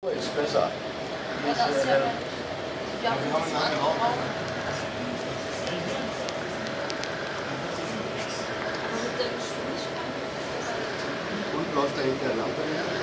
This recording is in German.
Ist besser. Ja, das ist ja, wir haben das auch. Aber mit der Geschwindigkeit. Und läuft dahinter Lampe her?